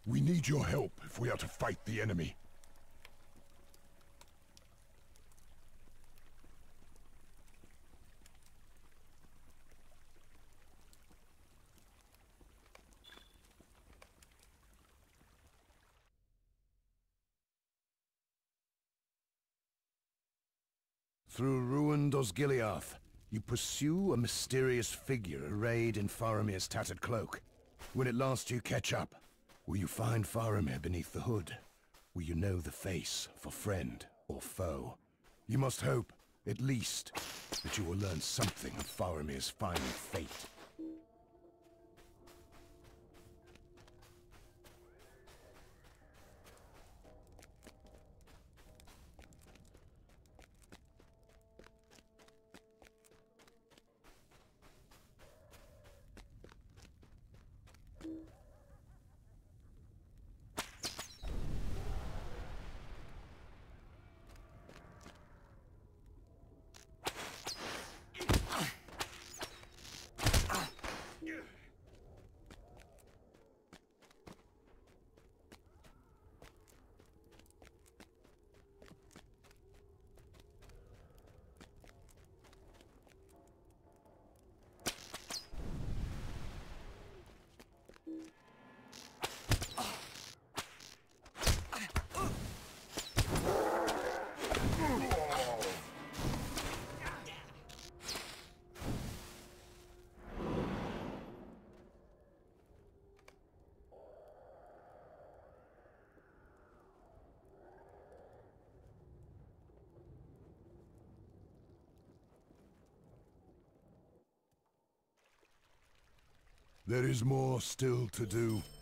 We need your help if we are to fight the enemy. Through ruined Osgiliath, you pursue a mysterious figure arrayed in Faramir's tattered cloak. When at last you catch up, will you find Faramir beneath the hood? Will you know the face for friend or foe? You must hope, at least, that you will learn something of Faramir's final fate. There is more still to do.